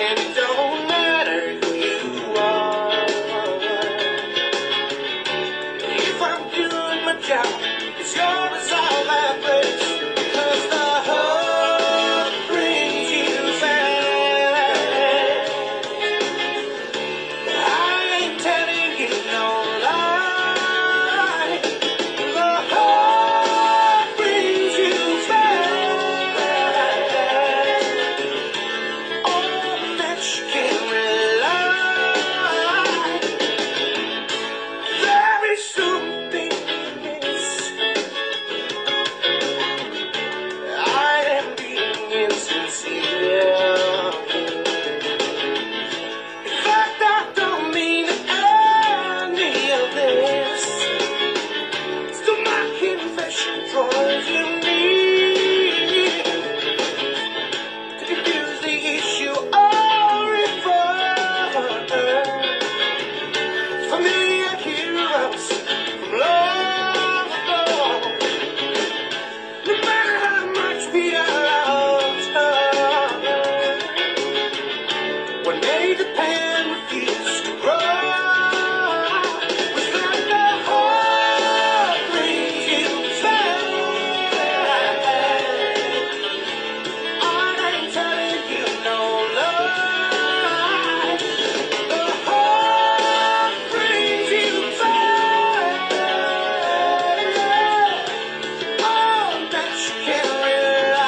and it don't matter who you are. If I'm doing my job, it's your resolve that breaks, because the hug brings you back. I ain't telling you no lie. The hug brings you back. On that you can rely. Very soon, things I am being insincere. In fact, I don't mean any of this. Still, my confession draws you near to confuse the issue or reverse familiar heroes from long ago. No matter how much we loved her, when they depend, refuse to grow. Was that the heart brings you back? I ain't telling you no lie. The heart brings you back. On that you can rely.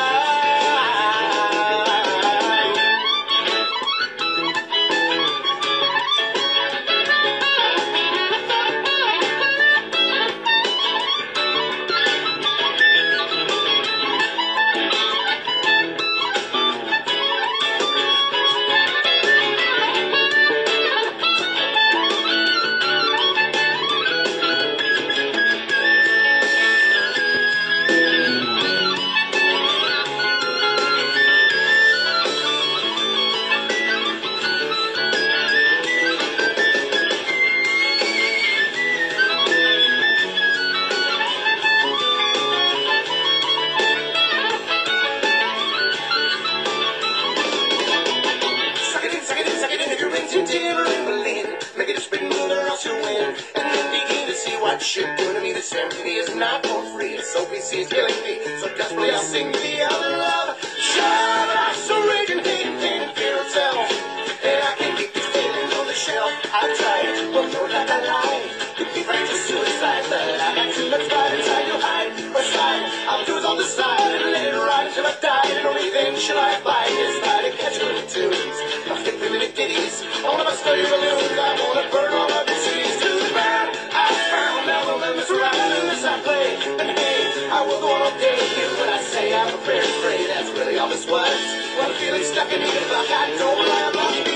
Suck it in, if your rings and timber and Berlin. Make it a spin move or else you'll win. And then begin to see what you're doing to me. This empty is not for free. This OPC is killing me. So desperately I'll sing the other love. Shut up, so raging hate and pain and fear of self. And I can't keep these feelings on the shelf. I've tried, but no, not that lie. Could be friends to suicide, but I got too much pride inside. You'll hide or slide. I'll do it on the side and let it ride until I die. And only then shall I find is try to catch little tunes. I'll stick with little ditties. I wanna bust all your balloons. I wanna burn all of your cities to the ground. I found never let me surround unless I play. And hey, I will go on all day with you when I say I'm prepared to pray. That's really all this was. One feeling stuck in me, like I don't lie about me.